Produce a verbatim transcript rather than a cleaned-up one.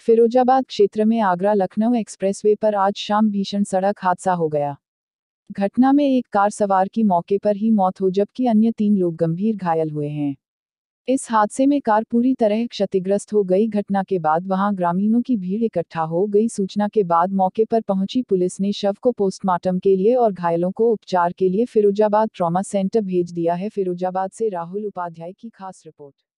फिरोजाबाद क्षेत्र में आगरा लखनऊ एक्सप्रेसवे पर आज शाम भीषण सड़क हादसा हो गया। घटना में एक कार सवार की मौके पर ही मौत हो जबकि अन्य तीन लोग गंभीर घायल हुए हैं। इस हादसे में कार पूरी तरह क्षतिग्रस्त हो गई। घटना के बाद वहां ग्रामीणों की भीड़ इकट्ठा हो गई। सूचना के बाद मौके पर पहुंची पुलिस ने शव को पोस्टमार्टम के लिए और घायलों को उपचार के लिए फिरोजाबाद ट्रॉमा सेंटर भेज दिया है। फिरोजाबाद से राहुल उपाध्याय की खास रिपोर्ट।